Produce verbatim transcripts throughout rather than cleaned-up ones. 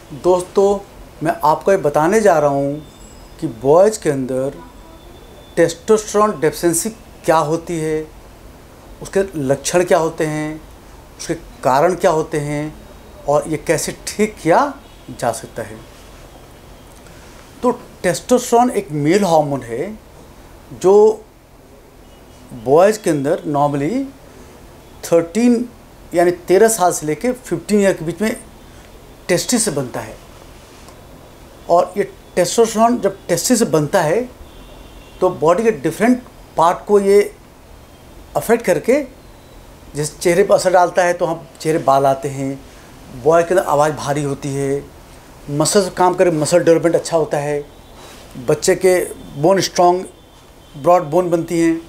दोस्तों, मैं आपको ये बताने जा रहा हूँ कि बॉयज़ के अंदर टेस्टोस्टेरोन डेफिशिएंसी क्या होती है, उसके लक्षण क्या होते हैं, उसके कारण क्या होते हैं और ये कैसे ठीक किया जा सकता है। तो टेस्टोस्टेरोन एक मेल हार्मोन है जो बॉयज़ के अंदर नॉर्मली थर्टीन यानी तेरह साल से लेकर फिफ्टीन ईयर के बीच में टेस्टिस से बनता है। और ये टेस्टोस्टेरोन जब टेस्टिस से बनता है तो बॉडी के डिफरेंट पार्ट को ये अफेक्ट करके जैसे चेहरे पर असर डालता है, तो हम चेहरे बाल आते हैं, बॉय के अंदर आवाज़ भारी होती है, मसल काम करे, मसल डेवलपमेंट अच्छा होता है, बच्चे के बोन स्ट्रॉन्ग ब्रॉड बोन बनती हैं,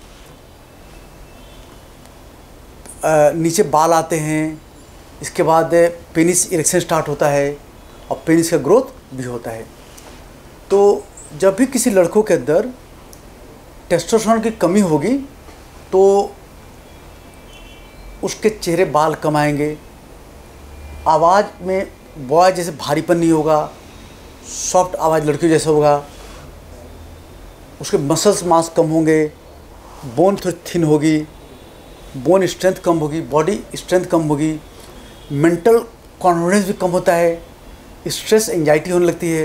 नीचे बाल आते हैं, इसके बाद पेनिस इरेक्शन स्टार्ट होता है और पेनिस का ग्रोथ भी होता है। तो जब भी किसी लड़कों के अंदर टेस्टोस्टेरोन की कमी होगी तो उसके चेहरे बाल कम आएंगे, आवाज़ में बॉय जैसे भारीपन नहीं होगा, सॉफ्ट आवाज़ लड़कियों जैसा होगा, उसके मसल्स मास कम होंगे, बोन थोड़ी थिन होगी, बोन स्ट्रेंथ कम होगी, बॉडी स्ट्रेंथ कम होगी, मेंटल कॉन्फिडेंस भी कम होता है, स्ट्रेस एंजाइटी होने लगती है,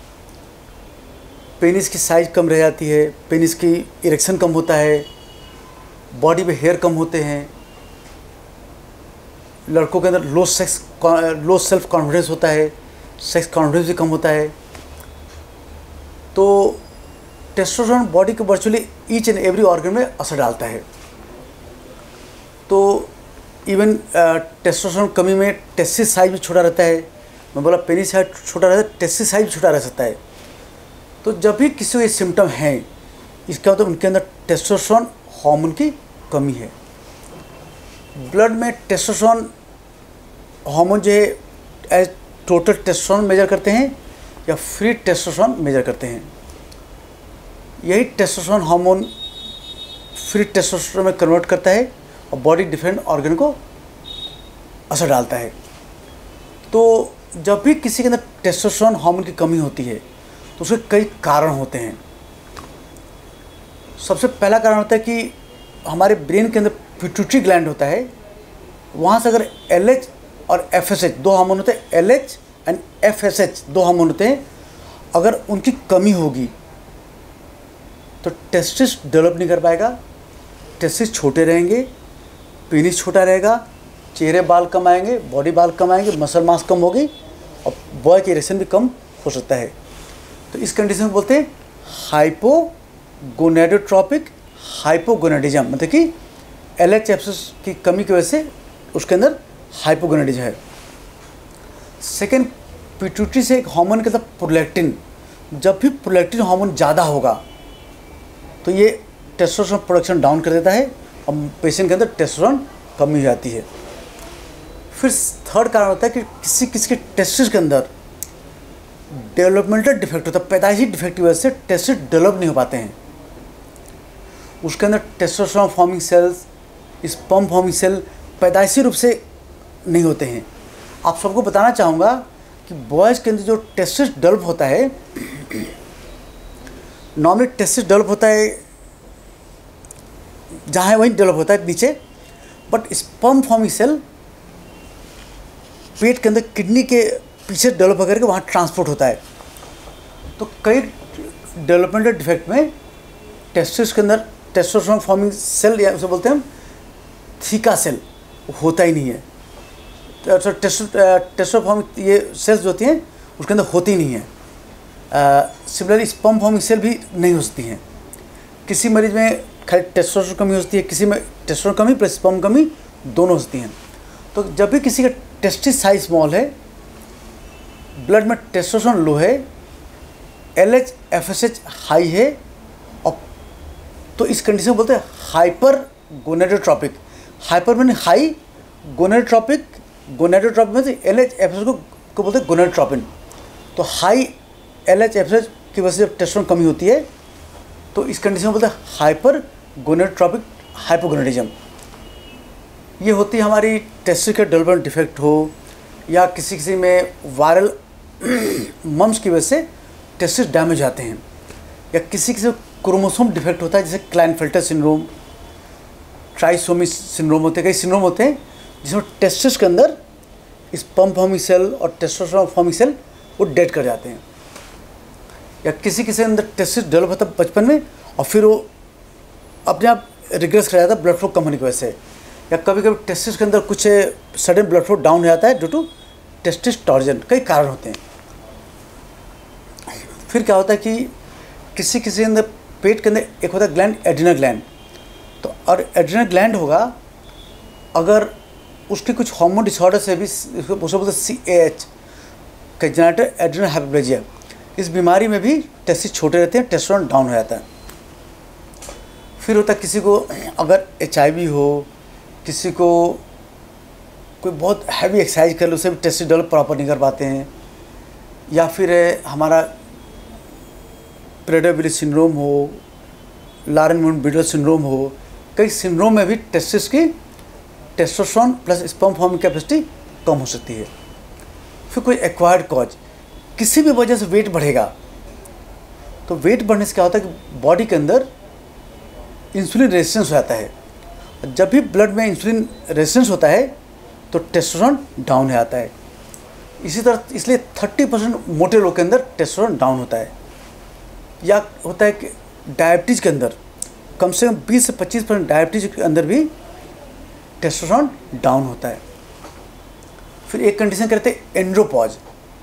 पेनिस की साइज़ कम रह जाती है, पेनिस की इरेक्शन कम होता है, बॉडी पे हेयर कम होते हैं, लड़कों के अंदर low sex low self confidence होता है, सेक्स कॉन्फिडेंस भी कम होता है। तो टेस्टोस्टेरोन बॉडी के virtually each and every organ में असर डालता है। तो इवन टेस्टोस्टेरोन कमी में टेस्टिस साइज भी छोटा रहता है, मैं बोला पेनिस साइज छोटा रहता है, टेस्टिस साइज भी छोटा रह सकता है। तो जब भी किसी को ये सिम्टम हैं, इसका मतलब उनके अंदर टेस्टोस्टेरोन हार्मोन की कमी है। ब्लड में टेस्टोस्टेरोन हार्मोन जो है एज टोटल टेस्टोस्टेरोन मेजर करते हैं या फ्री टेस्टोस्टेरोन मेजर करते हैं। यही टेस्टोस्टेरोन हार्मोन फ्री टेस्टोस्टेरोन में कन्वर्ट करता है और बॉडी डिफरेंट ऑर्गन को असर डालता है। तो जब भी किसी के अंदर टेस्टोस्टेरोन हार्मोन की कमी होती है तो उसके कई कारण होते हैं। सबसे पहला कारण होता है कि हमारे ब्रेन के अंदर पिट्यूटरी ग्लैंड होता है, वहाँ से अगर एल एच और एफ एस एच दो हार्मोन होते हैं, L H and F S H दो हार्मोन होते हैं, अगर उनकी कमी होगी तो टेस्टिस डेवलप नहीं कर पाएगा, टेस्टिस छोटे रहेंगे, पेनिस छोटा रहेगा, चेहरे बाल कम आएंगे, बॉडी बाल कम आएंगे, मसल मास कम होगी और बॉय की इरेक्शन भी कम हो सकता है। तो इस कंडीशन में बोलते हैं हाइपोगोनेडोट्रोपिक हाइपोगोनेडिज्म, मतलब कि L H F S H की कमी की वजह से उसके अंदर हाइपोगोनेडिज्म है। सेकेंड, पिट्यूटरी से एक हार्मोन के अंदर प्रोलैक्टिन, जब भी प्रोलैक्टिन हार्मोन ज़्यादा होगा तो ये टेस्टोस्टेरोन प्रोडक्शन डाउन कर देता है और पेशेंट के अंदर टेस्टोस्टेरोन कमी हो जाती है। फिर थर्ड कारण होता है कि किसी किसी के टेस्टिस के अंदर डेवलपमेंटल डिफेक्ट होता है, पैदाइशी डिफेक्ट की वजह से टेस्टिस डेवलप नहीं हो पाते हैं। उसके अंदर testosterone forming cells, sperm forming cell पैदाइशी रूप से नहीं होते हैं। आप सबको बताना चाहूँगा कि बॉयज़ के अंदर जो टेस्टिस डेवलप होता है, नॉर्मली टेस्टिस डेवलप होता है जहाँ है वहीं डेवलप होता है नीचे, बट स्पर्म फॉर्मिंग सेल पेट के अंदर किडनी के पीछे डेवलप होकर के वहाँ ट्रांसपोर्ट होता है। तो कई डेवलपमेंटल डिफेक्ट में टेस्टिस के अंदर टेस्टोस्टेरोन फॉर्मिंग सेल या उसे बोलते हैं हम थीका सेल होता ही नहीं है। तो टेस्टो फॉर्मिंग ये सेल्स जो होती हैं उसके अंदर होती नहीं है। सिमिलरली स्पर्म फॉर्मिंग सेल भी नहीं हो सकती हैं। किसी मरीज में खाली टेस्टोस्टेरोन कमी हो सकती है, किसी में टेस्टोस्टेरोन कमी प्लस स्पर्म कमी दोनों होती हैं। तो जब भी किसी का टेस्टिस साइज स्मॉल है, ब्लड में टेस्टोस्टेरोन लो है, L H F S H high है, और तो इस कंडीशन को बोलते हैं hyper gonadotropic. Hyper mean high, gonadotropic, gonadotropic में L H F S H को, को बोलते हैं गोनेडोट्रोपिन। तो high L H F S H की वजह से जब टेस्टोस्टेरोन कमी होती है तो इस कंडीशन में बोलते हैं हाइपर गोनेडोट्रोपिक हाइपोगोनेडिज्म। ये होती है हमारी टेस्टिस का डेवलपमेंट डिफेक्ट हो या किसी किसी में वायरल मम्स की वजह से टेस्टिस डैमेज आते हैं, या किसी किसी क्रोमोसोम डिफेक्ट होता है जैसे क्लाइनफेल्टर सिंड्रोम, ट्राइसोमी सिंड्रोम होते हैं, कई सिंड्रोम होते हैं जिसमें टेस्टिस के अंदर स्पर्म फॉर्मिंग सेल और टेस्टोस्टेरोन फॉर्मिंग सेल वो डेड कर जाते हैं, या किसी किसी के अंदर टेस्टिस डेवलप होता है बचपन में और फिर वो अपने आप रिग्रेस कर जाता है ब्लड फ्लो कम होने की वजह से, या कभी कभी टेस्टिस के अंदर कुछ सडन ब्लड फ्लो डाउन हो जाता है ड्यू टू टेस्टिस टॉर्जन, कई कारण होते हैं। फिर क्या होता है कि किसी किसी के अंदर पेट के अंदर एक होता है ग्लैंड, एड्रिनल ग्लैंड, तो और एड्रिनल ग्लैंड होगा अगर उसके कुछ हार्मोन डिसऑर्डर से भी, उसको बोलते हैं C A H congenital adrenal hypoplasia, इस बीमारी में भी टेस्टिस छोटे रहते हैं, टेस्टोस्टेरोन डाउन हो जाता है। फिर होता है किसी को अगर एच आई वी हो, किसी को कोई बहुत हैवी एक्सरसाइज कर लो उसे भी टेस्टिस डेवलप प्रॉपर नहीं कर पाते हैं, या फिर हमारा प्रेडर सिंड्रोम हो, लारेन बिडल सिंड्रोम हो, कई सिंड्रोम में भी टेस्टिस की testosterone plus sperm forming capacity कम हो सकती है। फिर कोई एक्वायर्ड कॉज, किसी भी वजह से वेट बढ़ेगा, तो वेट बढ़ने से क्या होता है कि बॉडी के अंदर इंसुलिन रेजिस्टेंस हो जाता है, जब भी ब्लड में इंसुलिन रेजिस्टेंस होता है तो टेस्टोस्टेरोन डाउन हो जाता है। इसी तरह इसलिए तीस परसेंट मोटे लोग के अंदर टेस्टोस्टेरोन डाउन होता है, या होता है कि डायबिटीज़ के अंदर कम से कम बीस से पच्चीस परसेंट डायबिटीज़ के अंदर भी टेस्टोस्टेरोन डाउन होता है। फिर एक कंडीशन कहते हैं एंड्रोपॉज,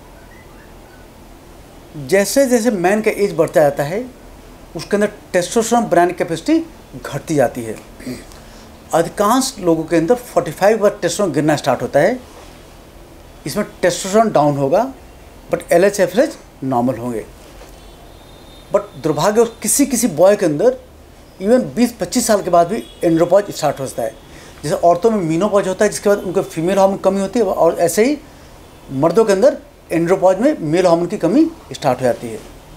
जैसे जैसे मैन का एज बढ़ता जाता है उसके अंदर टेस्टोस्टेरोन बनाने की कैपेसिटी घटती जाती है। अधिकांश लोगों के अंदर पैंतालीस बार टेस्टोस्टेरोन गिरना स्टार्ट होता है, इसमें टेस्टोस्टेरोन डाउन होगा but L H average normal होंगे। बट दुर्भाग्य किसी किसी बॉय के अंदर इवन बीस पच्चीस साल के बाद भी एंड्रोपॉज स्टार्ट होता है, जैसे औरतों में मीनोपॉज होता है जिसके बाद उनके फीमेल हार्मोन कमी होती है, और ऐसे ही मर्दों के अंदर एंड्रोपॉज में मेल हार्मोन की कमी स्टार्ट हो जाती है।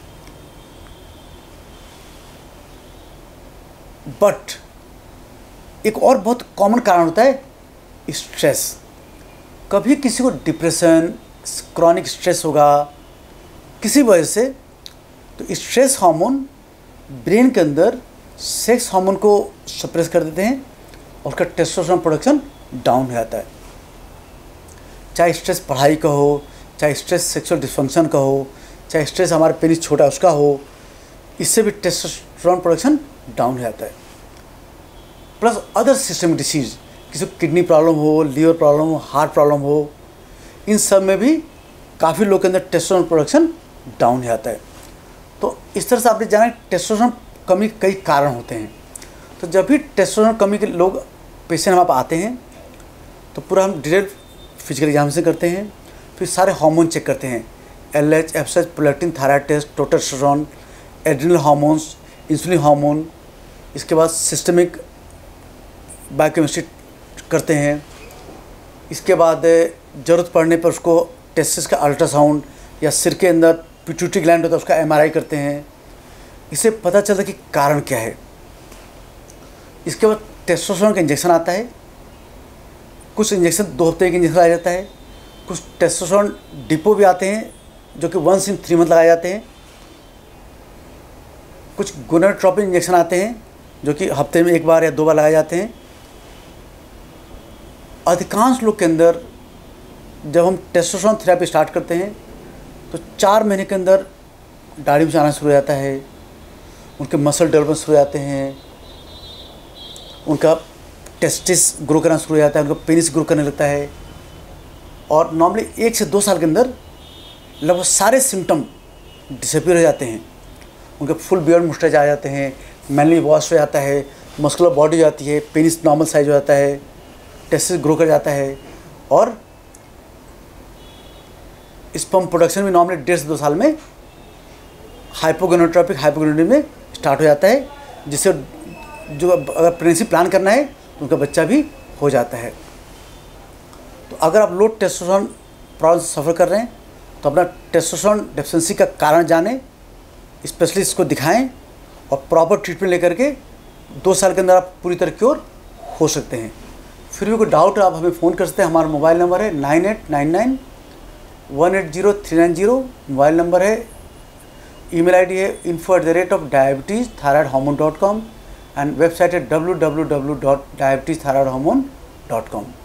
बट एक और बहुत कॉमन कारण होता है स्ट्रेस। कभी किसी को डिप्रेशन, क्रॉनिक स्ट्रेस होगा किसी वजह से, तो स्ट्रेस हार्मोन ब्रेन के अंदर सेक्स हार्मोन को सप्रेस कर देते हैं और उसका टेस्टोस्टेरोन प्रोडक्शन डाउन हो जाता है। चाहे स्ट्रेस पढ़ाई का हो, चाहे स्ट्रेस सेक्सुअल डिस्फंक्शन का हो, चाहे स्ट्रेस हमारे पेनिस छोटा उसका हो, इससे भी टेस्टोस्टेरोन प्रोडक्शन डाउन हो जाता है। प्लस अदर सिस्टमिक डिसीज़, किसी को किडनी प्रॉब्लम हो, लीवर प्रॉब्लम हो, हार्ट प्रॉब्लम हो, इन सब में भी काफ़ी लोग के अंदर टेस्टोस्टेरोन प्रोडक्शन डाउन हो जाता है। तो इस तरह से आपने जाना टेस्टोस्टेरोन कमी के कई कारण होते हैं। तो जब भी टेस्टोस्टेरोन कमी के लोग पेशेंट हमारे पास आते हैं तो पूरा हम डिटेल फिजिकल एग्जामिनेशन करते हैं, फिर सारे हार्मोन चेक करते हैं, L H, F S H, prolactin, thyroid test, testosterone, adrenal hormones, insulin hormone, इसके बाद सिस्टमिक बायोकेमिस्ट्री करते हैं। इसके बाद ज़रूरत पड़ने पर उसको टेस्टिस का अल्ट्रासाउंड, या सिर के अंदर पिट्यूटरी ग्लैंड होता है उसका एम आर आई करते हैं। इससे पता चलता है कि कारण क्या है। इसके बाद टेस्टोस्टेरोन का इंजेक्शन आता है, कुछ इंजेक्शन दो हफ्ते के इंजेक्शन आ जाता है, कुछ टेस्टोस्टेरोन डिपो भी आते हैं जो कि वंस इन थ्री मंथ लगाए जाते हैं, कुछ गोनाडोट्रोपिन इंजेक्शन आते हैं जो कि हफ्ते में एक बार या दो बार लगाए जाते हैं। अधिकांश लोग के अंदर जब हम टेस्टोस्टेरोन थेरेपी स्टार्ट करते हैं तो चार महीने के अंदर दाढ़ी में आना शुरू हो जाता है, उनके मसल डेवलपमेंट शुरू हो जाते हैं, उनका टेस्टिस ग्रो करना शुरू हो जाता है, उनका पेनिस ग्रो करने लगता है, और नॉर्मली एक से दो साल के अंदर लगभग सारे सिम्टम डिसअपीयर हो जाते हैं। उनके फुल बियर्ड मुस्टैच आ जाते हैं, मैनली वॉश हो जाता है, मस्कुलर बॉडी हो जाती है, पेनिस नॉर्मल साइज हो जाता है, टेस्टिस ग्रो कर जाता है, और स्पर्म प्रोडक्शन भी नॉर्मली डेढ़ से दो साल में हाइपोगोनाडोट्रोपिक हाइपोगोनाडोट्रोपिक में स्टार्ट हो जाता है, जिससे जो अगर प्रेगनेंसी प्लान करना है तो उनका बच्चा भी हो जाता है। तो अगर आप लो टेस्टोस्टेरोन प्रॉब्लम से सफ़र कर रहे हैं तो अपना टेस्टोस्टेरोन डेफिशिएंसी का कारण जानें, स्पेशलिस्ट को दिखाएं और प्रॉपर ट्रीटमेंट लेकर के दो साल के अंदर आप पूरी तरह क्योर हो सकते हैं। फिर भी कोई डाउट है आप हमें फ़ोन कर सकते हैं। हमारा मोबाइल नंबर है nine eight nine nine one eight zero three nine zero mobile number है। ईमेल आईडी है info at the rate of diabetes thyroid hormone dot com and website है W W W dot diabetes thyroid hormone dot com.